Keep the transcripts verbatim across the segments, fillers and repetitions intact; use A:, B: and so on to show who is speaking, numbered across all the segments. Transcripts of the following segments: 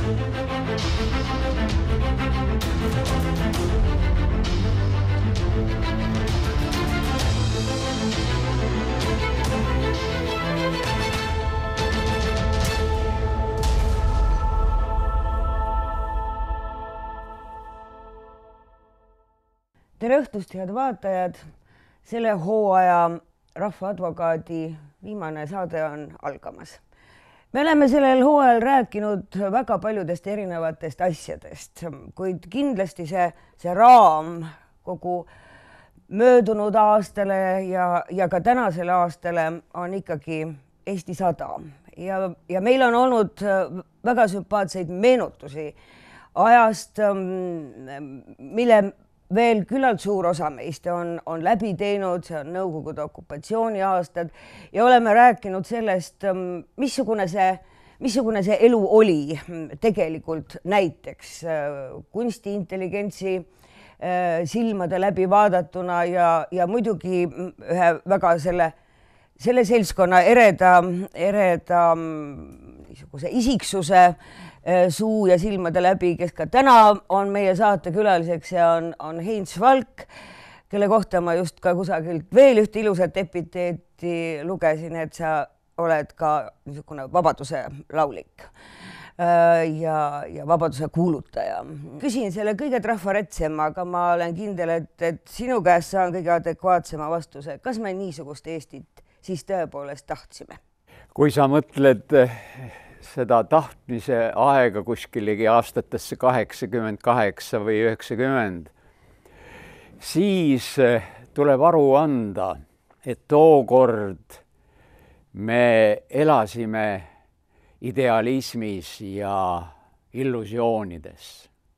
A: Tere õhtust, head vaatajad! Selle hooaja Rahvaadvokaadi viimane saade on algamas. Me oleme sellel hooajal rääkinud väga paljudest erinevatest asjadest, kuid kindlasti see, see raam kogu möödunud aastale ja, ja ka tänasele aastale on ikkagi Eesti sada. Ja, ja meil on olnud väga sümpaatseid meenutusi ajast, mille veel küllalt suur osa meist on, on läbi teinud, see on Nõukogude okupatsiooni aastad ja oleme rääkinud sellest, missugune see, missugune see elu oli tegelikult näiteks kunstiintelligentsi silmade läbi vaadatuna ja, ja muidugi ühe väga selle, selle seltskonna ereda, ereda niisuguse isiksuse suu ja silmade läbi, kes ka täna on meie saate külaliseks ja on, on Heinz Valk, kelle kohta ma just ka kusagilt veel ühte ilusat epiteeti lugesin, et sa oled ka niisugune vabaduse laulik ja, ja vabaduse kuulutaja. Küsin selle kõige trafaretsema, aga ma olen kindel, et, et sinu käest saan kõige adekvaatsema vastuse. Kas me niisugust Eestit siis tõepoolest tahtsime?
B: Kui sa mõtled seda tahtmise aega kuskilegi aastatesse kaheksakümmend kaheksa või üheksakümmend, siis tuleb aru anda, et tookord me elasime idealismis ja illusioonides.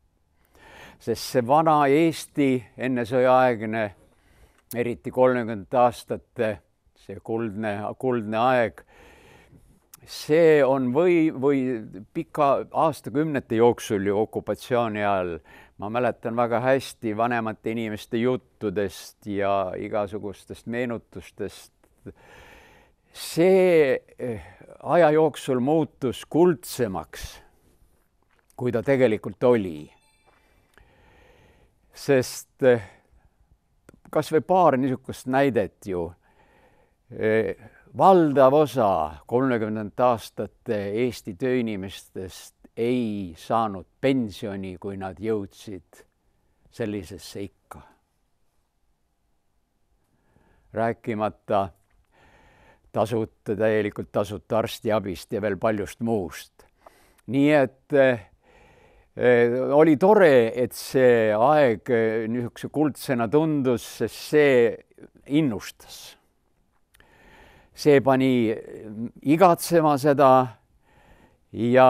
B: Sest see vana Eesti enne sõjaaegne, eriti kolmekümnendate aastate, see kuldne, kuldne aeg, see on või, või pika aastakümnete jooksul ju okupatsiooni ajal. Ma mäletan väga hästi vanemate inimeste juttudest ja igasugustest meenutustest. See aja jooksul muutus kuldsemaks, kui ta tegelikult oli. Sest kas või paar niisugust näidet ju, valdav osa kolmekümnendate aastate Eesti tööinimestest ei saanud pensioni, kui nad jõudsid sellisesse ikka. Rääkimata tasuta, täielikult tasuta arstiabist ja veel paljust muust. Nii et eh, oli tore, et see aeg niisuguse kuldsena tundus, sest see innustas. See pani igatsema seda ja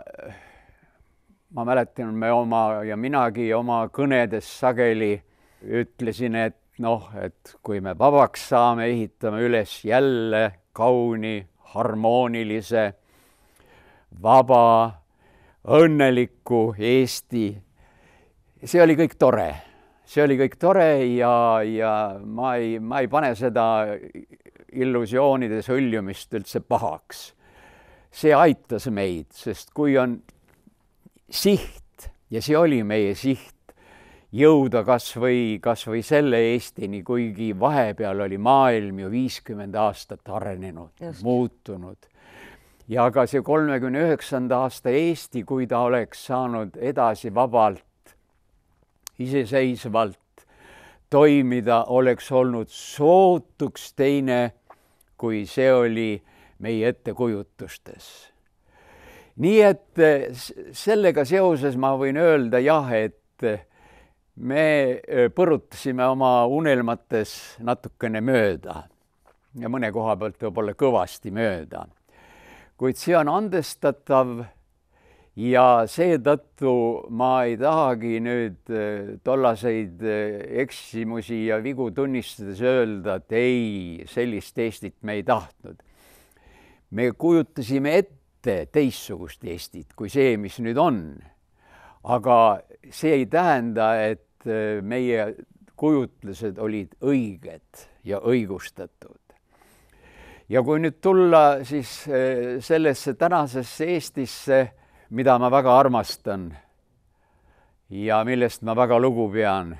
B: ma mäletan, me oma ja minagi oma kõnedes sageli ütlesin, et noh, et kui me vabaks saame, ehitame üles jälle kauni, harmoonilise, vaba, õnneliku Eesti. See oli kõik tore. See oli kõik tore ja, ja ma ei, ma ei pane seda illusioonides hõljumist üldse pahaks. See aitas meid, sest kui on siht, ja see oli meie siht, jõuda kas või, kas või selle Eestini, kuigi vahepeal oli maailm ju viiskümmend aastat arenenud, Just. muutunud. Ja ka see kolmekümne üheksanda aasta Eesti, kui ta oleks saanud edasi vabalt, iseseisvalt toimida, oleks olnud sootuks teine, kui see oli meie ettekujutustes. Nii et sellega seoses ma võin öelda jah, et me põrutasime oma unelmates natukene mööda ja mõne koha pealt võib-olla kõvasti mööda. Kuid see on andestatav ja seetõttu ma ei tahagi nüüd tollaseid eksimusi ja vigu tunnistades öelda, et ei, sellist Eestit me ei tahtnud. Me kujutasime ette teistsugust Eestit kui see, mis nüüd on. Aga see ei tähenda, et meie kujutlused olid õiged ja õigustatud. Ja kui nüüd tulla siis sellesse tänasesse Eestisse, mida ma väga armastan ja millest ma väga lugu pean,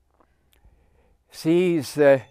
B: siis eh,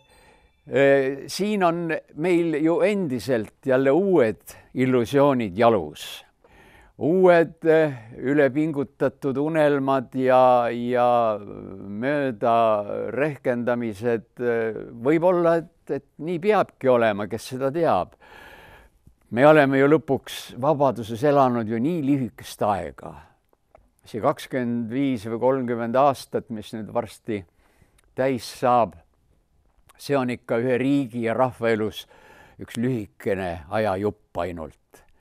B: siin on meil ju endiselt jälle uued illusioonid jalus. Uued ülepingutatud unelmad ja, ja mööda rehkendamised. Võib-olla, et, et nii peabki olema, kes seda teab. Me oleme ju lõpuks vabaduses elanud ju nii lühikest aega. See kakskümmend viis või kolmkümmend aastat, mis nüüd varsti täis saab, see on ikka ühe riigi ja rahvaelus üks lühikene ajajupp ainult.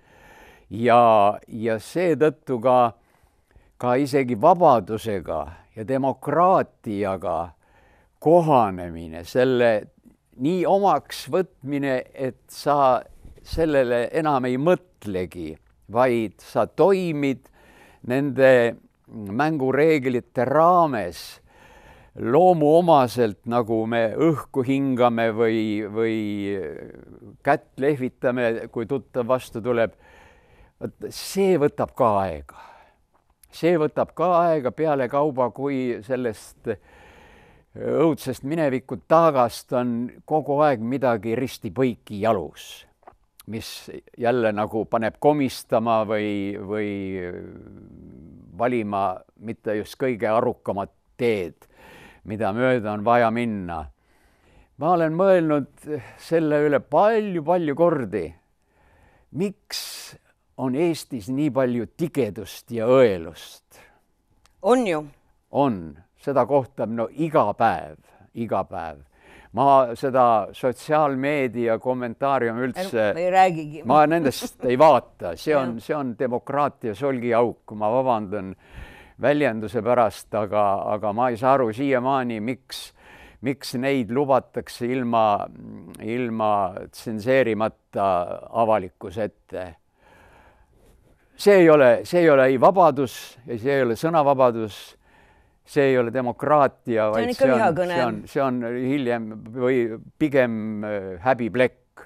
B: Ja, ja seetõttu ka, ka isegi vabadusega ja demokraatiaga kohanemine, selle nii omaks võtmine, et sa sellele enam ei mõtlegi, vaid sa toimid nende mängureeglite raames loomuomaselt, nagu me õhku hingame või, või kätt lehvitame, kui tuttav vastu tuleb. See võtab ka aega. See võtab ka aega peale kauba, kui sellest õudsest mineviku taagast on kogu aeg midagi risti põiki jalus, mis jälle nagu paneb komistama või, või valima mitte just kõige arukamat teed, mida mööda on vaja minna. Ma olen mõelnud selle üle palju-palju kordi. Miks on Eestis nii palju tigedust ja õelust?
A: On ju?
B: On. Seda kohtab no iga päev, iga päev. Ma seda sotsiaalmeedia kommentaarium üldse,
A: ma ei räägigi.
B: Ma nendest ei vaata. See on, see on demokraatia solgiauk. Ma vabandan väljenduse pärast, aga, aga ma ei saa aru siiamaani, miks, miks neid lubatakse ilma, ilma tsenseerimata avalikkuse ette. See ei ole, see ei ole ei vabadus ja see ei ole sõnavabadus, see ei ole demokraatia, vaid see on, see on, see on hiljem või pigem häbiplekk.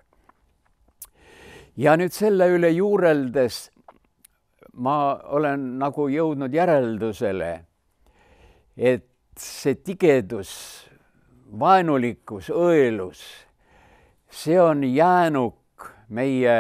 B: Ja nüüd selle üle juureldes ma olen nagu jõudnud järeldusele, et see tigedus, vaenulikkus, õelus, see on jäänuk meie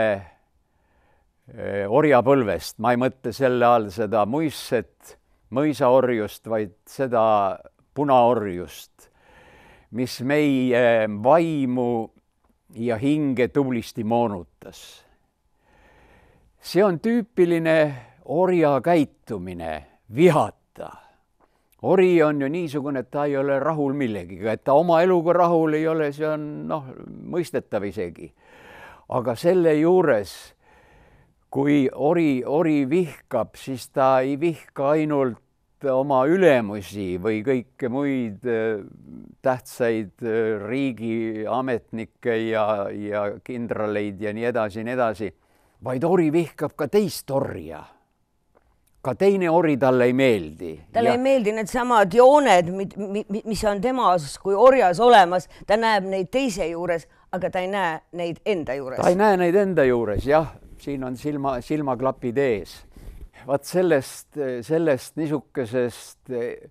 B: orjapõlvest. Ma ei mõtle selle all seda muistset mõisaorjust, vaid seda punaorjust, mis meie vaimu ja hinge tublisti moonutas. See on tüüpiline orja käitumine, vihata. Ori on ju niisugune, et ta ei ole rahul millegiga, et ta oma eluga rahul ei ole, see on noh, mõistetav isegi. Aga selle juures, kui ori, ori vihkab, siis ta ei vihka ainult oma ülemusi või kõike muid tähtsaid riigiametnikke ja, ja kindraleid ja nii edasi, nii edasi, vaid ori vihkab ka teist orja. Ka teine ori talle ei meeldi.
A: Talle ja... ei meeldi need samad jooned, mis on temas kui orjas olemas. Ta näeb neid teise juures, aga ta ei näe neid enda juures.
B: Ta ei näe neid enda juures, jah. Siin on silma, silmaklapid ees. Vaat sellest, sellest niisugusest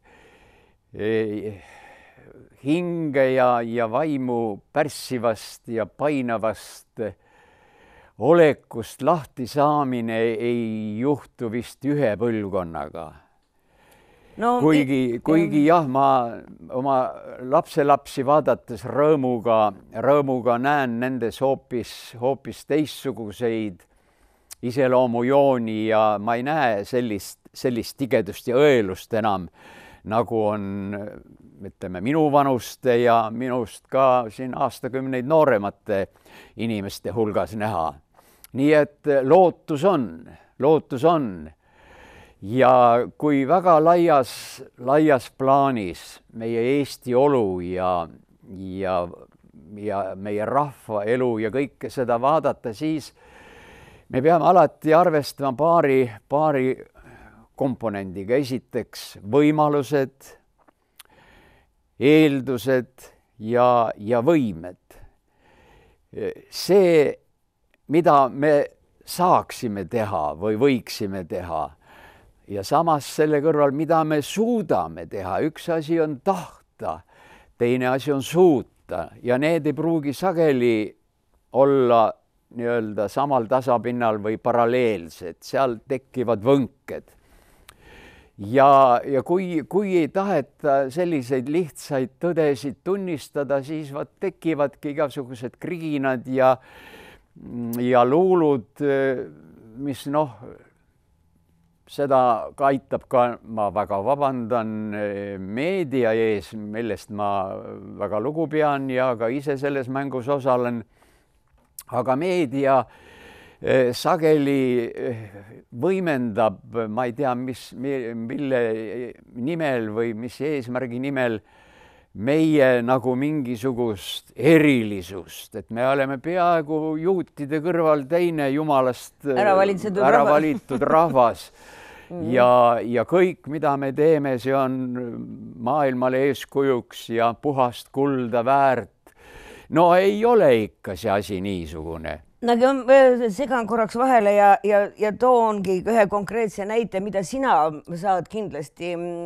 B: eh, hinge ja, ja vaimu pärssivast ja painavast olekust lahti saamine ei juhtu vist ühe põlvkonnaga. No, kuigi, kuigi jah, ma oma lapselapsi vaadates rõõmuga, rõõmuga näen nendes hoopis, hoopis teistsuguseid iseloomujooni ja ma ei näe sellist, sellist tigedust ja õelust enam, nagu on, ütleme, minu vanuste ja minust ka siin aastakümneid nooremate inimeste hulgas näha. Nii et lootus on, lootus on. Ja kui väga laias, laias plaanis meie Eesti olu ja, ja, ja meie rahva elu ja kõike seda vaadata, siis me peame alati arvestama paari, paari komponendiga. Esiteks võimalused, eeldused ja, ja võimed. See, mida me saaksime teha või võiksime teha, ja samas selle kõrval, mida me suudame teha, üks asi on tahta, teine asi on suuta ja need ei pruugi sageli olla nii-öelda samal tasapinnal või paralleelsed, seal tekivad võnked. Ja, ja kui, kui ei taheta selliseid lihtsaid tõdesid tunnistada, siis vaat tekivadki igasugused kriginad ja, ja luulud, mis noh, seda ka aitab ka, ma väga vabandan meedia ees, millest ma väga lugu pean ja ka ise selles mängus osalen. Aga meedia sageli võimendab, ma ei tea, mis, mille nimel või mis eesmärgi nimel meie nagu mingisugust erilisust, et me oleme peaaegu juutide kõrval teine jumalast
A: ära valitud
B: ära valitud rahvas. ja, ja kõik, mida me teeme, see on maailmale eeskujuks ja puhast kulda väärt. No ei ole ikka see asi niisugune.
A: No, segan korraks vahele ja, ja, ja toongi ühe konkreetse näite, mida sina saad kindlasti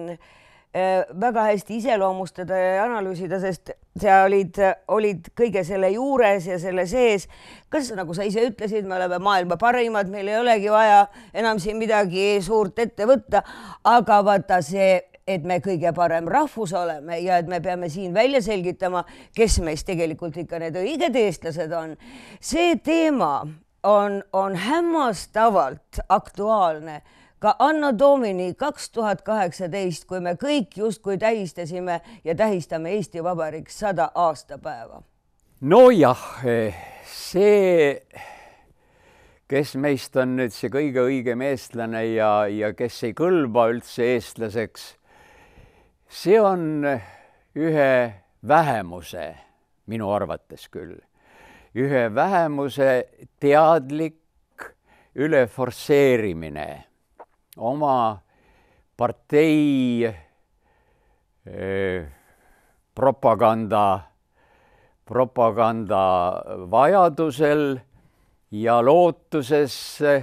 A: väga hästi iseloomustada ja analüüsida, sest sa olid, olid kõige selle juures ja selle sees. Kas, nagu sa ise ütlesid, me oleme maailma parimad, meil ei olegi vaja enam siin midagi suurt ette võtta, aga vaata see, et me kõige parem rahvus oleme ja et me peame siin välja selgitama, kes meist tegelikult ikka need õiged eestlased on. See teema on, on hämmastavalt aktuaalne ka Anno Domini kaks tuhat kaheksateist, kui me kõik justkui tähistasime ja tähistame Eesti Vabariik sada aastapäeva.
B: No jah, see, kes meist on nüüd see kõige õigem eestlane ja, ja kes ei kõlba üldse eestlaseks, see on ühe vähemuse, minu arvates küll, ühe vähemuse teadlik üleforsseerimine oma partei eh, propaganda, propaganda vajadusel ja lootuses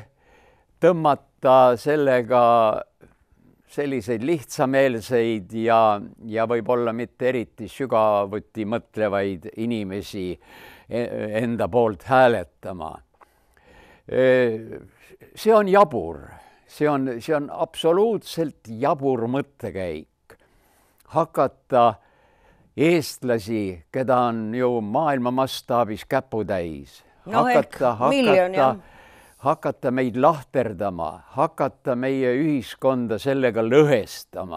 B: tõmmata sellega selliseid lihtsameelseid ja, ja võib-olla mitte eriti sügavuti mõtlevaid inimesi enda poolt hääletama. See on jabur, see on, see on absoluutselt jabur mõttekäik. Hakata eestlasi, keda on ju maailma mastaabis käputäis,
A: no,
B: hakata,
A: miljon,
B: hakata hakata meid lahterdama, hakata meie ühiskonda sellega lõhestama,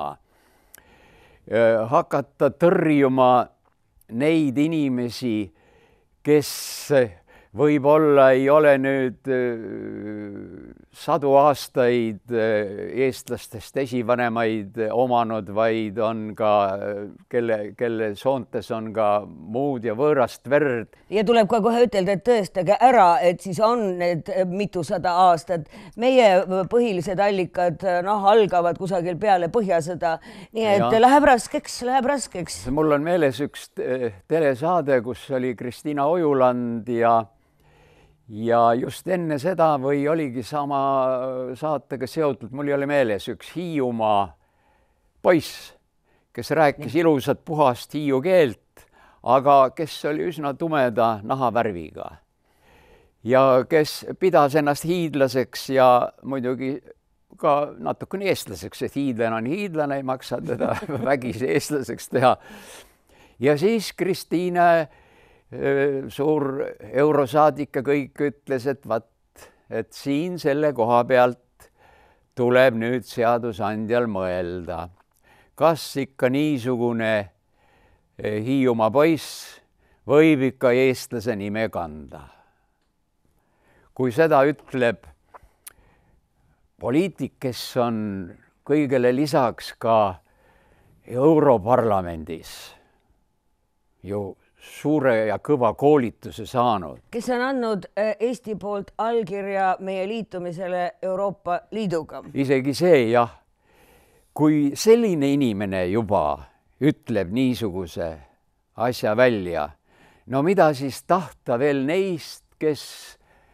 B: hakata tõrjuma neid inimesi, kes võib-olla ei ole nüüd sadu aastaid eestlastest esivanemaid omanud, vaid on ka, kelle, kelle soontes on ka muud ja võõrast verd.
A: Ja tuleb ka kohe ütelda, et tõestage ära, et siis on need mitusada aastat. Meie põhilised allikad noh, algavad kusagil peale Põhjasõda. Nii et ja. läheb raskeks, läheb raskeks.
B: Mul on meeles üks telesaade, kus oli Kristiina Ojuland ja Ja just enne seda või oligi sama saatega seotud, mul ei ole meeles, üks Hiiumaa poiss, kes rääkis ilusat puhast hiiu keelt, aga kes oli üsna tumeda nahavärviga. Ja kes pidas ennast hiidlaseks ja muidugi ka natukene eestlaseks, et hiidlane on hiidlane, ei maksa teda vägisi eestlaseks teha. Ja siis Kristiine suur eurosaadik ja kõik ütles, et vat, et siin selle koha pealt tuleb nüüd seadusandjal mõelda. Kas ikka niisugune Hiiumaa poiss võib ikka eestlase nime kanda? Kui seda ütleb poliitik, kes on kõigele lisaks ka Europarlamendis ju suure ja kõva koolituse saanud.
A: Kes on andnud Eesti poolt allkirja meie liitumisele Euroopa Liiduga.
B: Isegi see, jah. Kui selline inimene juba ütleb niisuguse asja välja, no mida siis tahta veel neist, kes,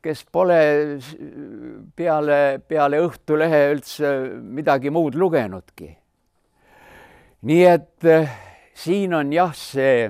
B: kes pole peale, peale Õhtulehe üldse midagi muud lugenudki. Nii et siin on jah, see,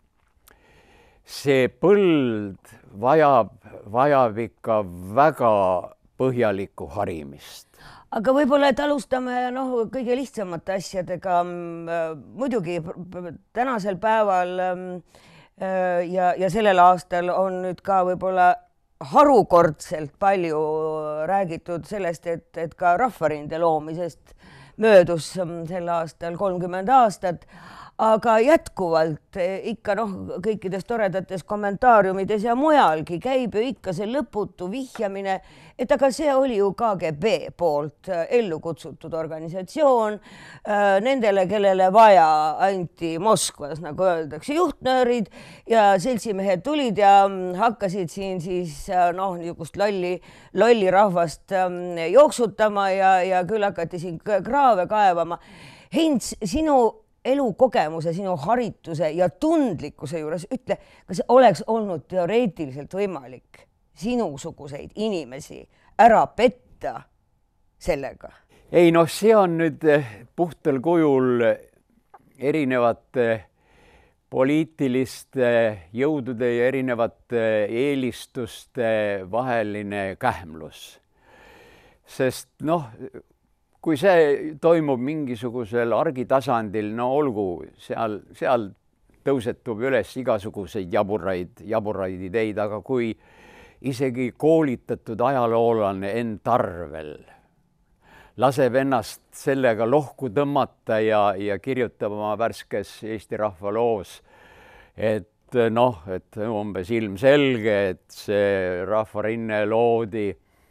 B: see põld vajab, vajab ikka väga põhjalikku harimist.
A: Aga võib-olla, et alustame noh, kõige lihtsamate asjadega. Muidugi tänasel päeval ja, ja sellel aastal on nüüd ka võib-olla harukordselt palju räägitud sellest, et, et ka Rahvarinde loomisest möödus sel aastal kolmkümmend aastat. Aga jätkuvalt ikka noh, kõikides toredates kommentaariumides ja mujalgi käib ju ikka see lõputu vihjamine, et aga see oli ju K G B poolt ellu kutsutud organisatsioon. Nendele, kellele vaja, anti Moskvas, nagu öeldakse, juhtnöörid ja seltsimehed tulid ja hakkasid siin siis noh, niisugust lolli, lolli rahvast jooksutama ja, ja küll hakati siin kraave kaevama. Heinz, sinu elukogemuse, sinu harituse ja tundlikkuse juures ütle, kas oleks olnud teoreetiliselt võimalik sinusuguseid inimesi ära petta sellega?
B: Ei noh, see on nüüd puhtal kujul erinevate poliitiliste jõudude ja erinevate eelistuste vaheline kähmlus. Sest noh, kui see toimub mingisugusel argitasandil, no olgu, seal, seal tõusetub üles igasuguseid jaburaid, jaburaid ideid, aga kui isegi koolitatud ajaloolane Enn Tarvel laseb ennast sellega lohku tõmmata ja, ja kirjutab oma värskes Eesti rahva loos, et noh, et umbes ilmselge, et see Rahvarinne loodi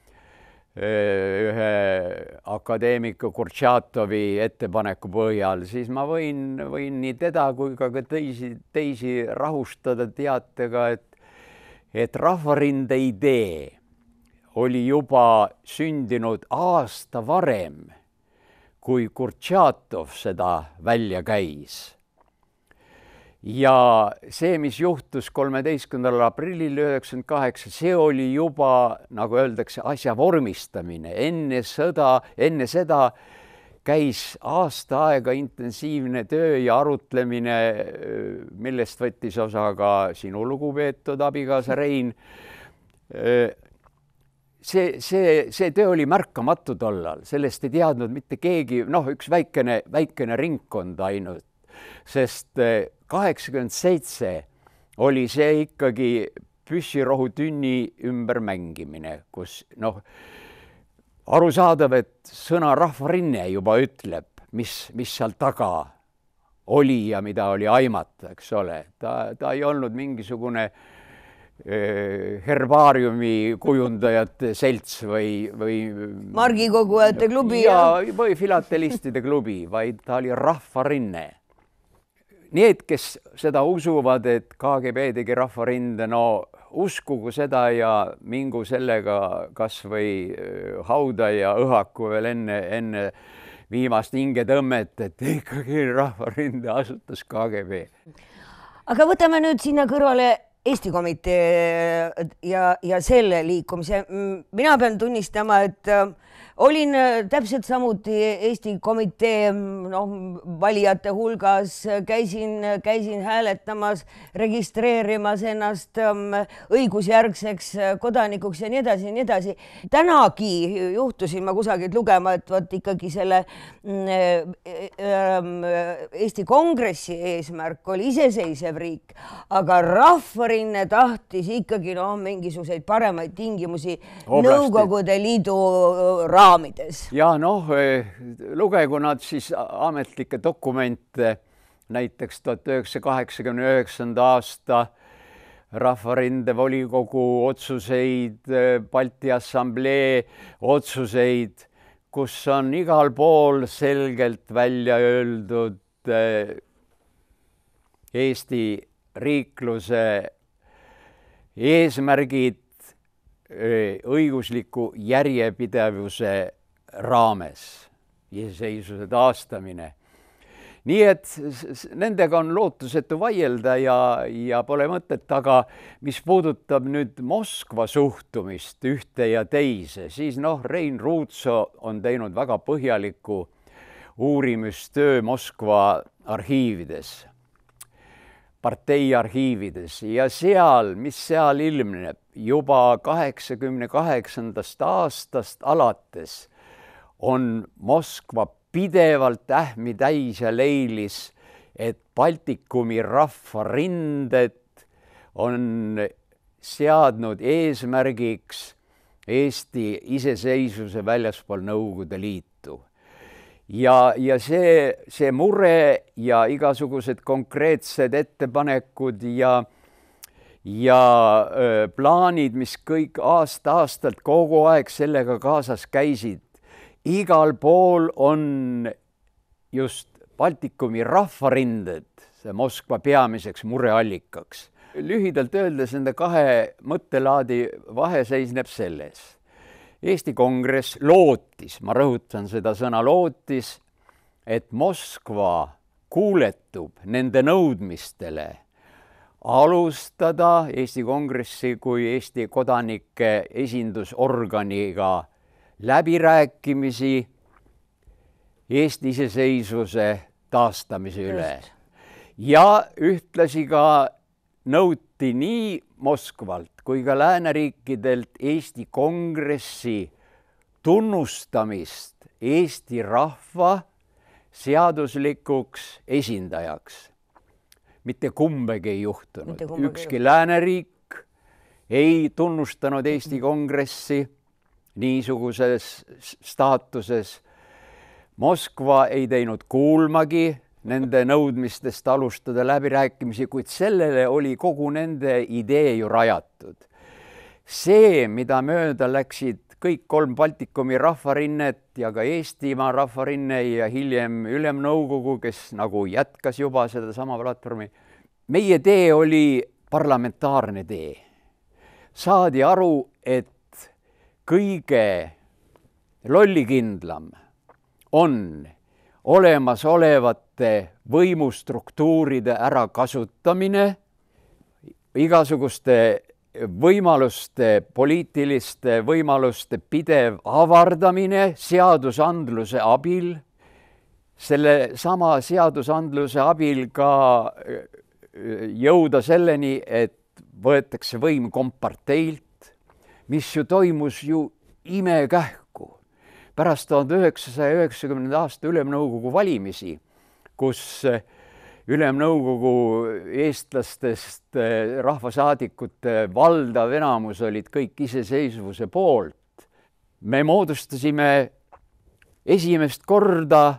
B: ühe akadeemiku Kurtšatovi ettepaneku põhjal, siis ma võin, võin nii teda kui ka teisi, teisi rahustada teatega, et, et Rahvarinde idee oli juba sündinud aasta varem, kui Kurtšatov seda välja käis. Ja see, mis juhtus kolmeteistkümnendal aprillil üheksakümmend kaheksa, see oli juba, nagu öeldakse, asja vormistamine. Enne sõda, enne seda käis aasta aega intensiivne töö ja arutlemine, millest võttis osa ka sinu lugupeetud abikaasa Rein. See, see, see töö oli märkamatu tollal, sellest ei teadnud mitte keegi, noh, üks väikene, väikene ringkond ainult, sest kaheksakümmend seitse oli see ikkagi püssirohutünni ümber mängimine, kus noh, arusaadav, et sõna Rahvarinne juba ütleb, mis, mis seal taga oli ja mida oli aimata, eks ole. Ta, ta ei olnud mingisugune eh, herbaariumi kujundajate selts või, või
A: margikogujate klubi
B: ja, või filatelistide klubi, vaid ta oli Rahvarinne. Need, kes seda usuvad, et K G B tegi Rahvarinde, no uskugu seda ja mingu sellega kas või hauda ja õhaku veel enne, enne viimast hingetõmmet, et ikkagi Rahvarinde asutas K G B.
A: Aga võtame nüüd sinna kõrvale Eesti Komitee ja, ja selle liikumise. Mina pean tunnistama, et olin täpselt samuti Eesti Komitee no, valijate hulgas, käisin, käisin hääletamas, registreerimas ennast õigusjärgseks kodanikuks ja nii edasi ja nii edasi. Tänagi juhtusin ma kusagilt lugema, et võt ikkagi selle Eesti Kongressi eesmärk oli iseseisev riik, aga Rahvarinne tahtis ikkagi no, mingisuguseid paremaid tingimusi Oblasti. Nõukogude Liidu raamides.
B: Ja noh, lugegu nad siis ametlikke dokumente, näiteks tuhat üheksasada kaheksakümne üheksanda aasta Rahvarinde volikogu otsuseid, Balti Assamblee otsuseid, kus on igal pool selgelt välja öeldud Eesti riikluse eesmärgid õigusliku järjepidevuse raames, iseseisvuse taastamine. nii et nendega on lootusetu vaielda ja, ja pole mõtet, aga mis puudutab nüüd Moskva suhtumist ühte ja teise, siis noh, Rein Ruutso on teinud väga põhjaliku uurimistöö Moskva arhiivides, partei arhiivides ja seal, mis seal ilmneb, juba kaheksakümne kaheksandast aastast alates on Moskva pidevalt ähmi täis ja leilis, et Baltikumi rahvarinded on seadnud eesmärgiks Eesti iseseisvuse väljaspool Nõukogude Liitu. Ja, ja see, see mure ja igasugused konkreetsed ettepanekud ja, ja öö, plaanid, mis kõik aasta-aastalt kogu aeg sellega kaasas käisid, igal pool on just Baltikumi rahvarinded, see Moskva peamiseks mureallikaks. Lühidalt öeldes nende kahe mõttelaadi vahe seisneb selles. Eesti Kongress lootis, ma rõhutan seda sõna lootis, et Moskva kuuletub nende nõudmistele alustada Eesti Kongressi kui Eesti kodanike esindusorganiga läbirääkimisi Eesti iseseisvuse taastamise üle. Ja ühtlasi ka nõuti nii Moskvalt kui ka lääneriikidelt Eesti Kongressi tunnustamist Eesti rahva seaduslikuks esindajaks. Mitte kumbegi ei juhtunud. Ükski lääneriik ei tunnustanud Eesti Kongressi niisuguses staatuses. Moskva ei teinud kuulmagi nende nõudmistest alustada läbirääkimisi, kuid sellele oli kogu nende idee ju rajatud. See, mida mööda läksid kõik kolm Baltikumi rahvarinnet ja ka Eestimaa rahvarinne ja hiljem Ülemnõukogu, kes nagu jätkas juba seda sama platvormi. Meie tee oli parlamentaarne tee. Saadi aru, et kõige lollikindlam on olemasolevate võimustruktuuride ärakasutamine, igasuguste võimaluste, poliitiliste võimaluste pidev avardamine seadusandluse abil, selle sama seadusandluse abil ka jõuda selleni, et võetakse võim komparteilt, mis ju toimus ju imekähku pärast tuhande üheksasaja üheksakümnenda aasta Ülemnõukogu valimisi, kus Ülemnõukogu eestlastest rahvasaadikute valdav enamus olid kõik iseseisvuse poolt. Me moodustasime esimest korda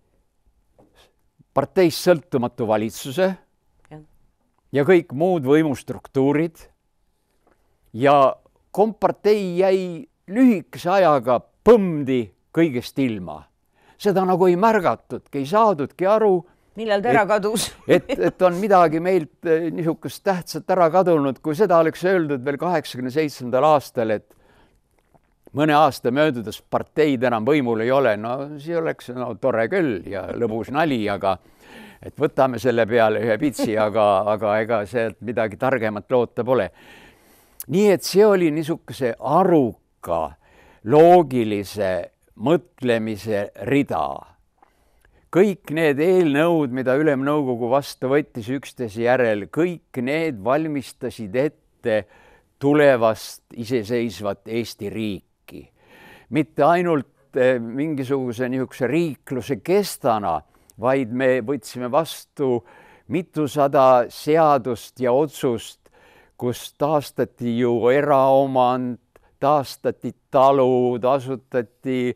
B: parteist sõltumatu valitsuse ja, ja kõik muud võimustruktuurid ja kompartei jäi lühikese ajaga põmdi kõigest ilma. Seda nagu ei märgatudki, ei saadudki aru,
A: millal ta ära kadus.
B: et, et on midagi meilt niisugust tähtsat ära kadunud, kui seda oleks öeldud veel kaheksakümne seitsmendal aastal, et mõne aasta möödudes parteid enam võimul ei ole, no see oleks no, tore küll ja lõbus nali, aga et võtame selle peale ühe pitsi, aga, aga ega sealt midagi targemat loota pole. Nii et see oli niisuguse aruka, loogilise mõtlemise rida. Kõik need eelnõud, mida Ülemnõukogu vastu võttis üksteise järel, kõik need valmistasid ette tulevast iseseisvat Eesti riiki. Mitte ainult mingisuguse niisuguse riikluse kestana, vaid me võtsime vastu mitusada seadust ja otsust, kus taastati ju eraomand, taastati talud, asutati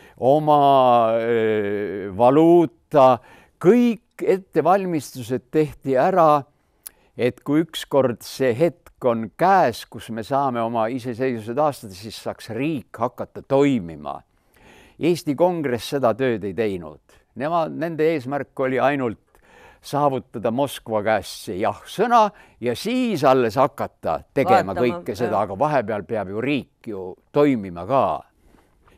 B: oma äh, valuuta, kõik ettevalmistused tehti ära, et kui ükskord see hetk on käes, kus me saame oma iseseisvuse taastada, siis saaks riik hakata toimima. Eesti Kongress seda tööd ei teinud. Nemad, nende eesmärk oli ainult saavutada Moskva käest see jah-sõna ja siis alles hakata tegema Vaatama, kõike seda, aga vahepeal peab ju riik ju toimima ka.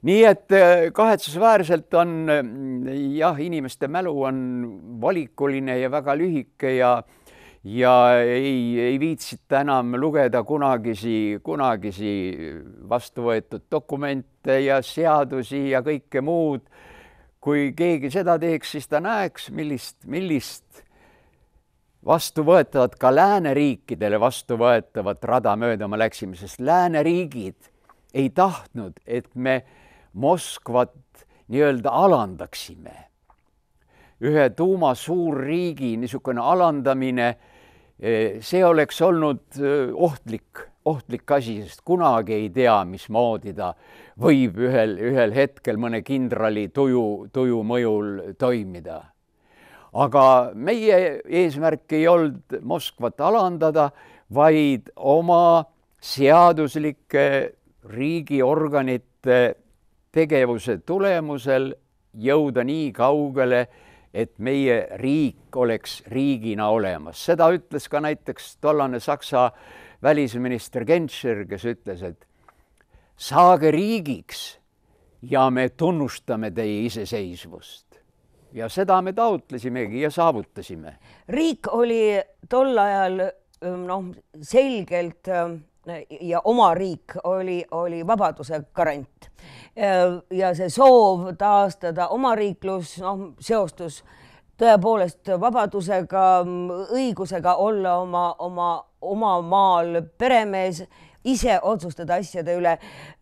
B: nii et kahetsusväärselt on jah, inimeste mälu on valikuline ja väga lühike ja ja ei, ei viitsita enam lugeda kunagisi, kunagisi vastu võetud dokumente ja seadusi ja kõike muud. Kui keegi seda teeks, siis ta näeks, millist, millist vastuvõetavat, ka lääneriikidele vastuvõetavat rada mööda me läksime, sest lääneriigid ei tahtnud, et me Moskvat nii-öelda alandaksime. Ühe tuuma suurriigi niisugune alandamine, see oleks olnud ohtlik, ohtlik asi, sest kunagi ei tea, mismoodi ta võib ühel, ühel hetkel mõne kindrali tuju, tuju mõjul toimida. Aga meie eesmärk ei olnud Moskvat alandada, vaid oma seaduslike riigiorganite tegevuse tulemusel jõuda nii kaugele, et meie riik oleks riigina olemas. Seda ütles ka näiteks tollane Saksa välisminister Genscher, kes ütles, et saage riigiks ja me tunnustame teie iseseisvust. Ja seda me taotlesimegi ja saavutasime.
A: Riik oli tol ajal noh, selgelt ja oma riik oli, oli vabaduse garant. Ja see soov taastada oma riiklus noh, seostus tõepoolest vabadusega, õigusega olla oma, oma, oma maal peremees, ise otsustada asjade üle,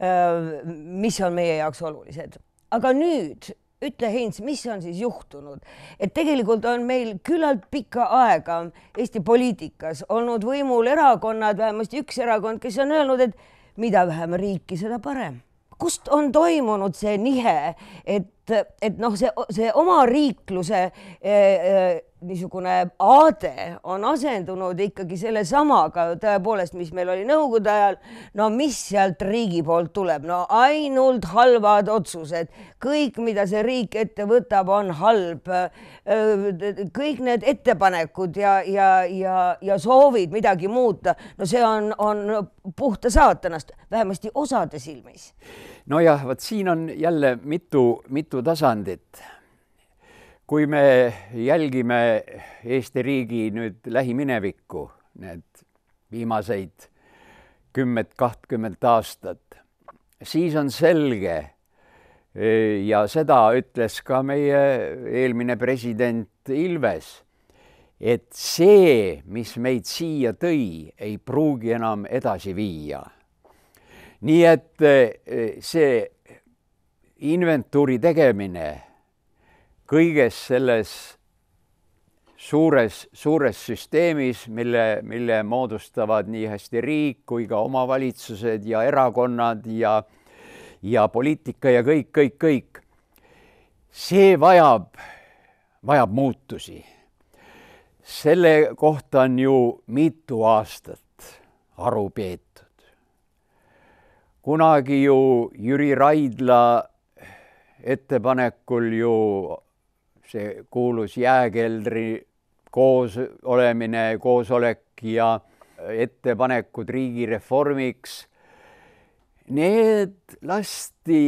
A: mis on meie jaoks olulised. Aga nüüd, ütle Heinz, mis on siis juhtunud? Et tegelikult on meil küllalt pikka aega Eesti poliitikas olnud võimul erakonnad, vähemasti üks erakond, kes on öelnud, et mida vähem riiki, seda parem. Kust on toimunud see nihe, et, et noh, see, see oma riikluse eh, niisugune aade on asendunud ikkagi selle samaga tõepoolest, mis meil oli nõukogude ajal. No mis sealt riigi poolt tuleb? No ainult halvad otsused. Kõik, mida see riik ette võtab, on halb. Kõik need ettepanekud ja, ja, ja, ja soovid midagi muuta, no see on, on puhta saatanast, vähemasti osade silmis.
B: Nojah, võt siin on jälle mitu, mitu tasandit. Kui me jälgime Eesti riigi nüüd lähiminevikku, need viimaseid kümmet, kahtkümmend aastat, siis on selge ja seda ütles ka meie eelmine president Ilves, et see, mis meid siia tõi, ei pruugi enam edasi viia. Nii et see inventuuri tegemine kõiges selles suures, suures süsteemis, mille, mille moodustavad nii hästi riik kui ka omavalitsused ja erakonnad ja, ja poliitika ja kõik, kõik, kõik. See vajab, vajab muutusi. Selle kohta on ju mitu aastat aru peetud. Kunagi ju Jüri Raidla ettepanekul ju see kuulus jääkeldri koos olemine, koosolek ja ettepanekud riigireformiks. Need lasti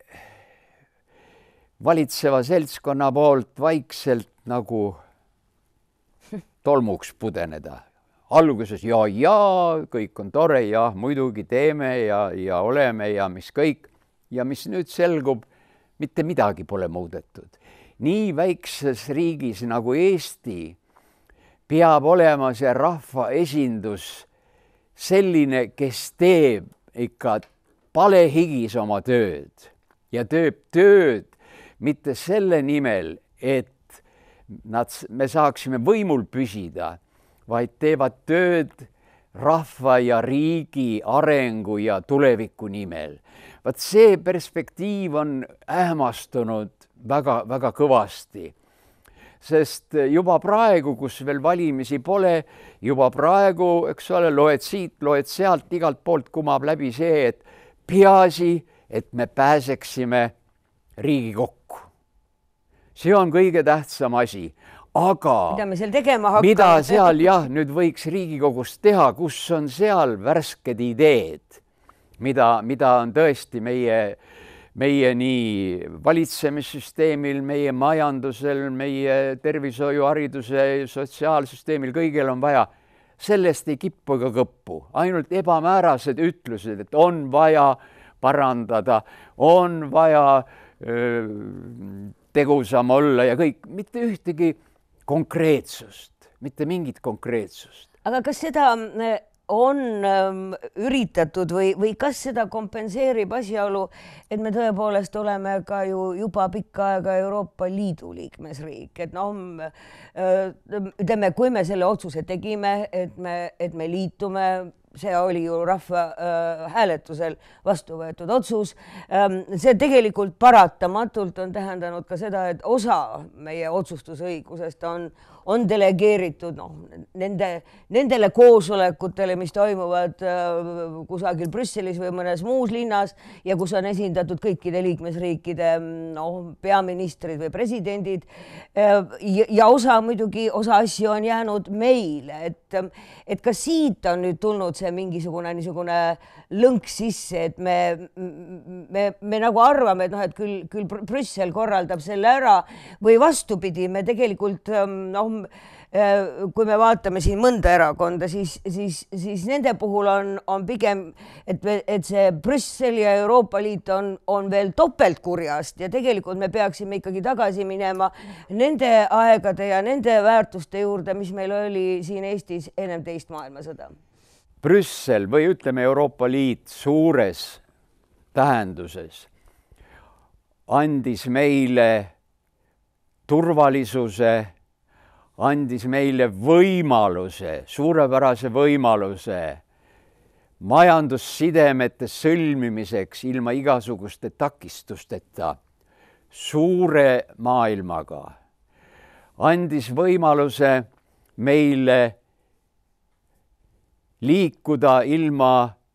B: valitseva seltskonna poolt vaikselt nagu tolmuks pudeneda. Alguses ja, ja, kõik on tore ja muidugi teeme ja, ja oleme ja mis kõik. Ja mis nüüd selgub, mitte midagi pole muudetud. Nii väikses riigis nagu Eesti peab olema see rahvaesindus selline, kes teeb ikka palehigis oma tööd ja teeb tööd mitte selle nimel, et nad, me saaksime võimul püsida, vaid teevad tööd rahva ja riigi arengu ja tuleviku nimel. Vaat see perspektiiv on ähmastunud väga, väga kõvasti. Sest juba praegu, kus veel valimisi pole, juba praegu, eks ole, loed siit, loed sealt, igalt poolt kumab läbi see, et peaasi, et me pääseksime Riigikokku. See on kõige tähtsam asi. Aga
A: mida me seal tegema hakkame?
B: Mida seal jah, nüüd võiks Riigikogust teha, kus on seal värsked ideed, mida, mida on tõesti meie, meie nii valitsemissüsteemil, meie majandusel, meie tervishoiu, hariduse, sotsiaalsüsteemil, kõigil on vaja. Sellest ei kippu ega kõppu, ainult ebamäärased ütlused, et on vaja parandada, on vaja öö, tegusam olla ja kõik, mitte ühtegi konkreetsust, mitte mingit konkreetsust.
A: Aga kas seda on ähm, üritatud või, või kas seda kompenseerib asjaolu, et me tõepoolest oleme ka ju juba pikka aega Euroopa Liidu liikmesriik, et noh, ütleme, kui me selle otsuse tegime, et me, et me liitume, see oli ju rahva äh, hääletusel vastu võetud otsus. Ähm, see tegelikult paratamatult on tähendanud ka seda, et osa meie otsustusõigusest on on delegeeritud noh, nende, nendele koosolekutele, mis toimuvad äh, kusagil Brüsselis või mõnes muus linnas ja kus on esindatud kõikide liikmesriikide noh, peaministrid või presidendid. Ja, ja osa muidugi, osa asju on jäänud meile, et, et ka siit on nüüd tulnud see mingisugune niisugune lõnk sisse, et me, me, me nagu arvame, et noh, et küll, küll Brüssel korraldab selle ära või vastupidi, me tegelikult noh, kui me vaatame siin mõnda erakonda, siis, siis, siis nende puhul on, on pigem, et, et see Brüssel ja Euroopa Liit on, on veel topeltkurjast ja tegelikult me peaksime ikkagi tagasi minema nende aegade ja nende väärtuste juurde, mis meil oli siin Eestis ennem teist maailmasõda.
B: Brüssel või ütleme Euroopa Liit suures tähenduses andis meile turvalisuse, andis meile võimaluse, suurepärase võimaluse majandussidemete sõlmimiseks ilma igasuguste takistusteta suure maailmaga. Andis võimaluse meile liikuda ilma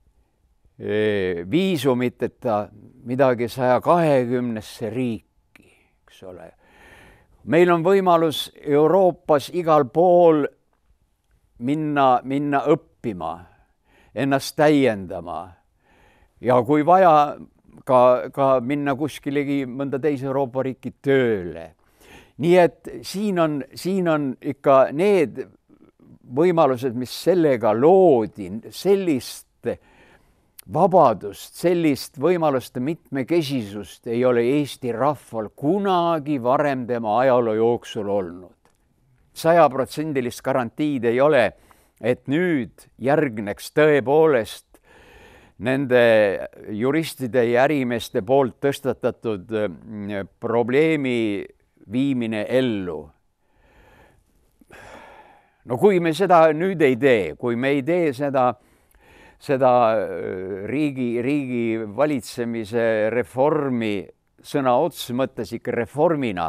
B: viisumiteta midagi saja kahekümnesse riiki, eks ole. Meil on võimalus Euroopas igal pool minna, minna õppima, ennast täiendama ja kui vaja ka, ka minna kuskilegi mõnda teise Euroopa riiki tööle. Nii et siin on, siin on ikka need võimalused, mis sellega loodi, sellist vabadust, sellist võimaluste mitmekesisust ei ole Eesti rahval kunagi varem tema ajaloo jooksul olnud. Sajaprotsendilist garantiid ei ole, et nüüd järgneks tõepoolest nende juristide ja ärimeeste poolt tõstatatud probleemi viimine ellu. No kui me seda nüüd ei tee, kui me ei tee seda seda riigi, riigi valitsemise reformi sõna otseses mõttes ikka reformina,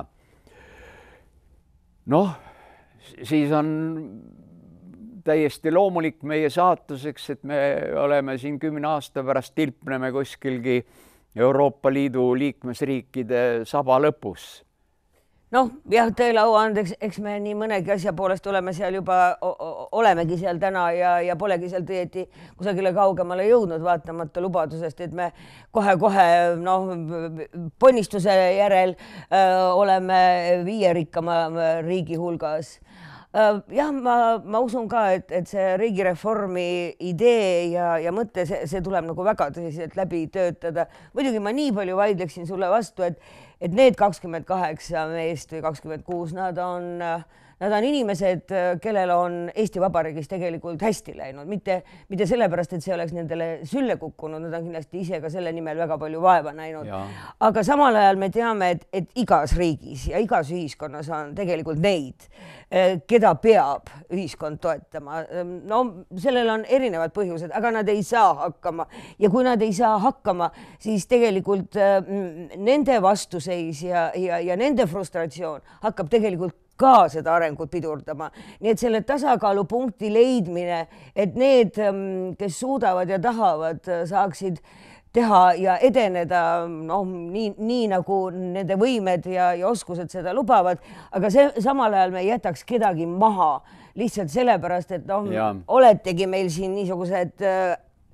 B: noh, siis on täiesti loomulik meie saatuseks, et me oleme siin kümne aasta pärast tilpneme kuskilgi Euroopa Liidu liikmesriikide saba lõpus.
A: Noh, jah, tõele au andeks, eks me nii mõnegi asja poolest oleme seal juba, olemegi seal täna ja, ja polegi seal tõesti kusagile kaugemale jõudnud vaatamata lubadusest, et me kohe-kohe noh, ponnistuse järel öö, oleme viie rikkama riigi hulgas. Jah, ma, ma usun ka, et, et see riigireformi idee ja, ja mõte, see, see tuleb nagu väga tõsiselt läbi töötada. Muidugi ma nii palju vaidleksin sulle vastu, et, et need kakskümmend kaheksa meest või kakskümmend kuus, nad on, nad on inimesed, kellel on Eesti Vabariigis tegelikult hästi läinud. Mitte, mitte sellepärast, et see oleks nendele sülle kukkunud, nad on kindlasti ise ka selle nimel väga palju vaeva näinud. Ja. Aga samal ajal me teame, et, et igas riigis ja igas ühiskonnas on tegelikult neid, keda peab ühiskond toetama. No sellel on erinevad põhjused, aga nad ei saa hakkama. Ja kui nad ei saa hakkama, siis tegelikult nende vastuseis ja, ja, ja nende frustratsioon hakkab tegelikult ka seda arengut pidurdama. Nii et selle tasakaalupunkti leidmine, et need, kes suudavad ja tahavad, saaksid teha ja edeneda noh, nii, nii nagu nende võimed ja, ja oskused seda lubavad, aga see, samal ajal me ei jätaks kedagi maha lihtsalt sellepärast, et noh, oletegi meil siin niisugused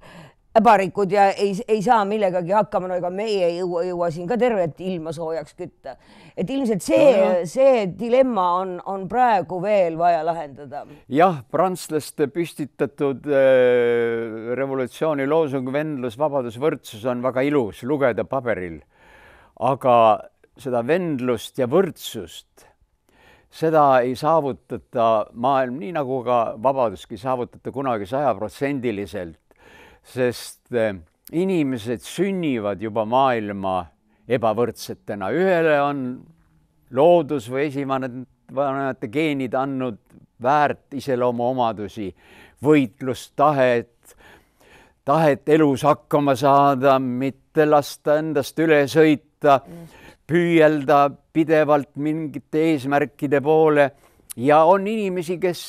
A: äbarikud ja ei, ei saa millegagi hakkama, no ega meie ei jõua, jõua siin ka tervet ilma soojaks kütta. Et ilmselt see, no, see dilemma on, on praegu veel vaja lahendada.
B: Jah, prantslaste püstitatud äh, revolutsiooni loosung vendlus, vabadus, võrdsus on väga ilus lugeda paberil. Aga seda vendlust ja võrdsust, seda ei saavutata maailm, nii nagu ka vabaduski saavutata kunagi sajaprotsendiliselt. Sest inimesed sünnivad juba maailma ebavõrdsetena. Ühele on loodus või esivanemate geenid andnud väärt iseloomu omadusi, võitlust, tahet, tahet elus hakkama saada, mitte lasta endast üle sõita, püüelda pidevalt mingite eesmärkide poole ja on inimesi, kes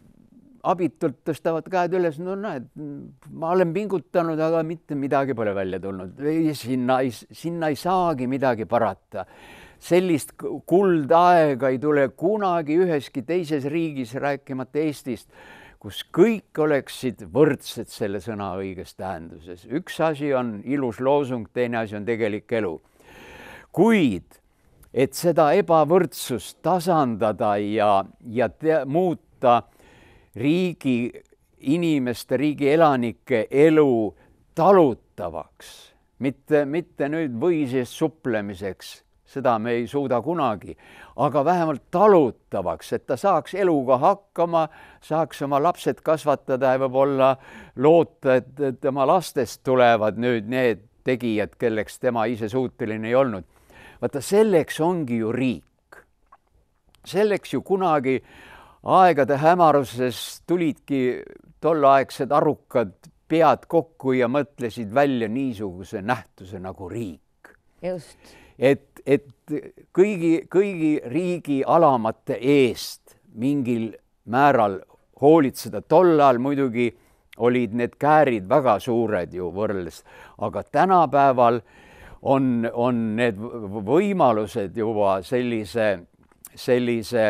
B: abitult tõstavad käed üles, no näed, ma olen pingutanud, aga mitte midagi pole välja tulnud. Sinna ei, sinna ei saagi midagi parata. Sellist kuldaega ei tule kunagi üheski teises riigis, rääkimata Eestist, kus kõik oleksid võrdsed selle sõna õiges tähenduses. Üks asi on ilus loosung, teine asi on tegelik elu. Kuid, et seda ebavõrdsust tasandada ja, ja te, muuta riigi inimeste, riigi elanike elu talutavaks, mitte, mitte nüüd või sees suplemiseks, seda me ei suuda kunagi, aga vähemalt talutavaks, et ta saaks eluga hakkama, saaks oma lapsed kasvatada ja võib-olla loota, et tema lastest tulevad nüüd need tegijad, kelleks tema ise suuteline ei olnud. Vaata, selleks ongi ju riik. Selleks ju kunagi aegade hämaruses tulidki tolleaegsed arukad pead kokku ja mõtlesid välja niisuguse nähtuse nagu riik.
A: Just.
B: Et, et kõigi, kõigi riigi alamate eest mingil määral hoolitseda. Tollal muidugi olid need käärid väga suured ju võrreldes, aga tänapäeval on, on need võimalused juba sellise, sellise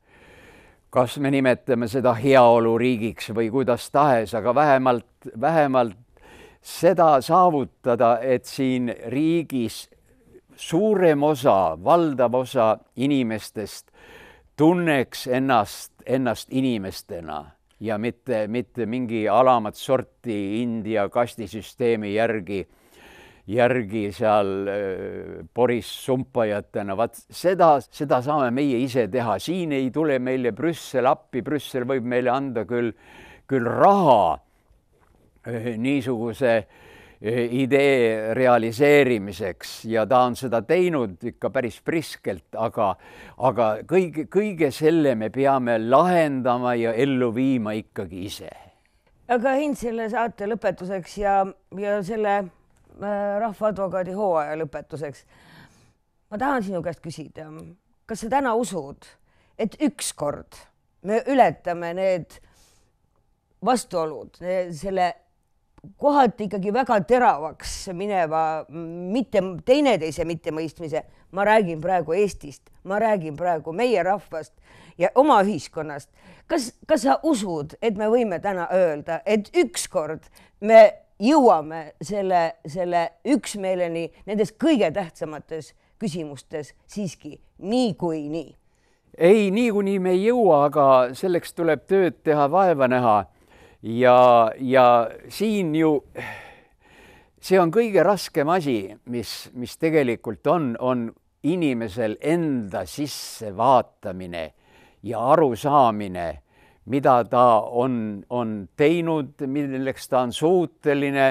B: kas me nimetame seda heaoluriigiks või kuidas tahes, aga vähemalt, vähemalt seda saavutada, et siin riigis suurem osa, valdav osa inimestest tunneks ennast, ennast inimestena ja mitte, mitte mingi alamat sorti India kastisüsteemi järgi, järgi seal poris sumpajatena. Vaat seda, seda saame meie ise teha. Siin ei tule meile Brüssel appi. Brüssel võib meile anda küll, küll raha niisuguse idee realiseerimiseks ja ta on seda teinud ikka päris priskelt, aga, aga kõige, kõige selle me peame lahendama ja ellu viima ikkagi ise.
A: Aga Hint, selle saate lõpetuseks ja, ja selle rahvaadvokaadi hooaja lõpetuseks. Ma tahan sinu käest küsida, kas sa täna usud, et ükskord me ületame need vastuolud, selle kohati ikkagi väga teravaks mineva mitte, teineteise mittemõistmise. Ma räägin praegu Eestist, ma räägin praegu meie rahvast ja oma ühiskonnast. Kas, kas sa usud, et me võime täna öelda, et ükskord me jõuame selle, selle üksmeeleni nendes kõige tähtsamates küsimustes siiski nii kui nii?
B: Ei, nii kui nii me ei jõua, aga selleks tuleb tööd teha, vaeva näha. Ja, ja siin ju see on kõige raskem asi, mis, mis tegelikult on, on inimesel enda sisse vaatamine ja arusaamine, mida ta on, on teinud, milleks ta on suuteline,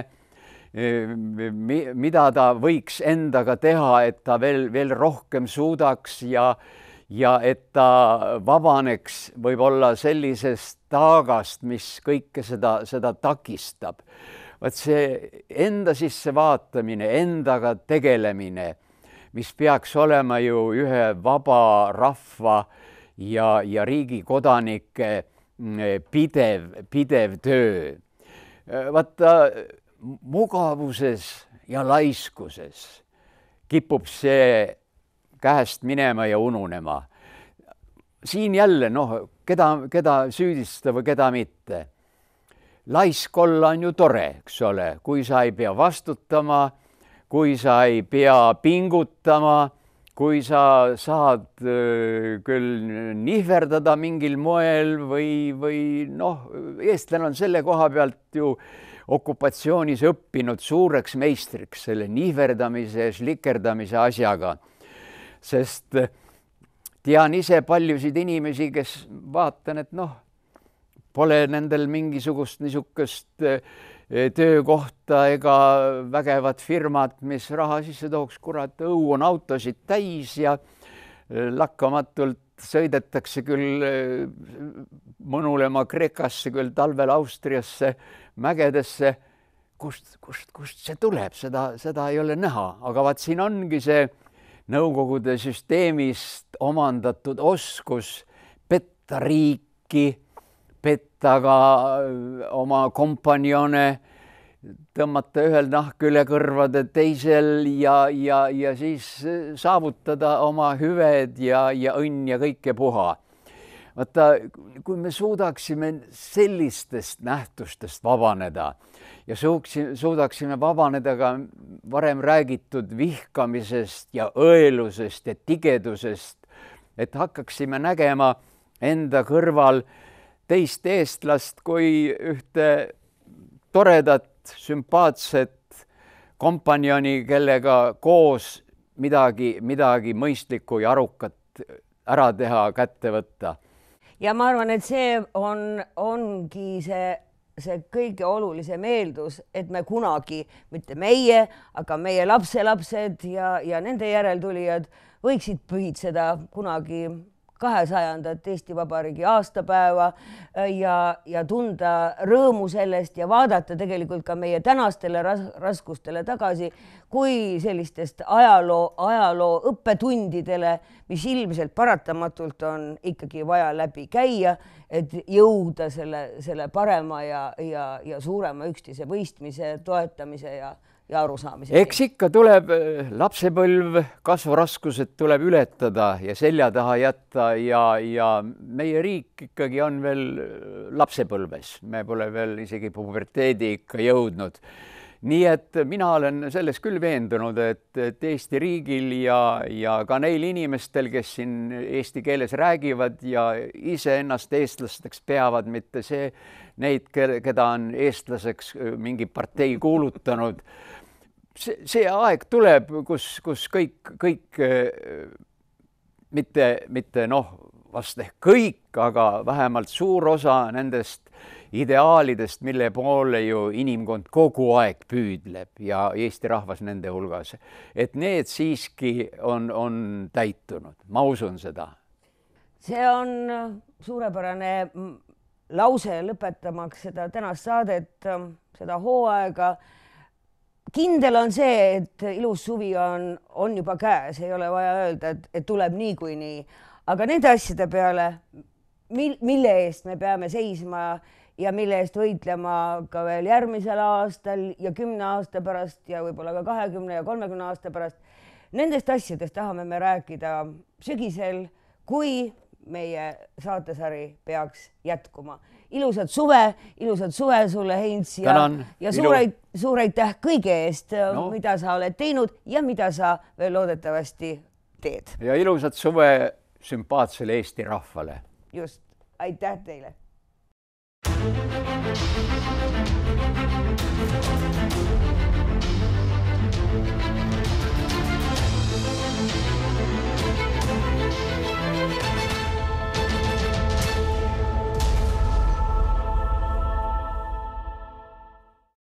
B: mida ta võiks endaga teha, et ta veel, veel rohkem suudaks ja, ja et ta vabaneks võib-olla sellisest taagast, mis kõike seda, seda takistab. Vaat see enda sisse vaatamine, endaga tegelemine, mis peaks olema ju ühe vaba rahva ja, ja riigi kodanike pidev, pidev töö. Vaata, mugavuses ja laiskuses kipub see käest minema ja ununema. Siin jälle, noh, keda, keda süüdistada või keda mitte. laisk olla on ju tore, eks ole, kui sa ei pea vastutama, kui sa ei pea pingutama, kui sa saad küll nihverdada mingil moel või, või noh, eestlane on selle koha pealt ju okupatsioonis õppinud suureks meistriks selle nihverdamise ja slikerdamise asjaga. Sest tean ise paljusid inimesi, kes vaatan, et noh, pole nendel mingisugust niisugust töökohta ega vägevat firmat, mis raha sisse tooks, kurat, õu on autosid täis ja lakkamatult sõidetakse küll mõnulema Kreekasse, küll talvel Austriasse, mägedesse. Kust, kust, kust see tuleb, seda, seda ei ole näha, aga vaat siin ongi see Nõukogude süsteemist omandatud oskus petta riiki, petta ka oma kompanjone, tõmmata ühel nahk üle kõrvade teisel ja, ja, ja siis saavutada oma hüved ja, ja õnn ja kõike puha. Vaata, kui me suudaksime sellistest nähtustest vabaneda ja suudaksime vabaneda ka varem räägitud vihkamisest ja õelusest ja tigedusest, et hakkaksime nägema enda kõrval teist eestlast kui ühte toredat, sümpaatset kompanjoni, kellega koos midagi, midagi mõistlikku ja arukat ära teha, kätte võtta.
A: Ja ma arvan, et see on, ongi see, see kõige olulisem eeldus, et me kunagi, mitte meie, aga meie lapselapsed ja, ja nende järeltulijad võiksid pühitseda kunagi kahesajandat Eesti Vabariigi aastapäeva ja, ja tunda rõõmu sellest ja vaadata tegelikult ka meie tänastele ras raskustele tagasi kui sellistest ajaloo, ajaloo õppetundidele, mis ilmselt paratamatult on ikkagi vaja läbi käia, et jõuda selle, selle parema ja, ja, ja suurema üksteise mõistmise, toetamise ja ja arusaamise.
B: Eks ikka tuleb lapsepõlv, kasvuraskused tuleb ületada ja selja taha jätta ja, ja meie riik ikkagi on veel lapsepõlves. Me pole veel isegi puberteedi ikka jõudnud. Nii et mina olen selles küll veendunud, et, et Eesti riigil ja, ja ka neil inimestel, kes siin eesti keeles räägivad ja ise ennast eestlasteks peavad, mitte see, neid, keda on eestlaseks mingi partei kuulutanud. See, see aeg tuleb, kus, kus kõik, kõik mitte, mitte noh, vast ehk kõik, aga vähemalt suur osa nendest ideaalidest, mille poole ju inimkond kogu aeg püüdleb ja Eesti rahvas nende hulgas, et need siiski on, on täitunud. Ma usun seda.
A: See on suurepärane lause lõpetamaks seda tänast saadet, seda hooaega. Kindel on see, et ilus suvi on, on juba käes, ei ole vaja öelda, et, et tuleb nii kui nii. Aga nende asjade peale, mil, mille eest me peame seisma ja mille eest võitlema ka veel järgmisel aastal ja kümne aasta pärast ja võib-olla ka kahekümne ja kolmekümne aasta pärast, nendest asjadest tahame me rääkida sügisel, kui meie saatesari peaks jätkuma. Ilusat suve, ilusat suve sulle, Heinz, ja, ja suureit, suureitäh kõige eest, no. mida sa oled teinud ja mida sa veel loodetavasti teed.
B: Ja ilusat suve sümpaatsele Eesti rahvale.
A: Just, aitäh teile.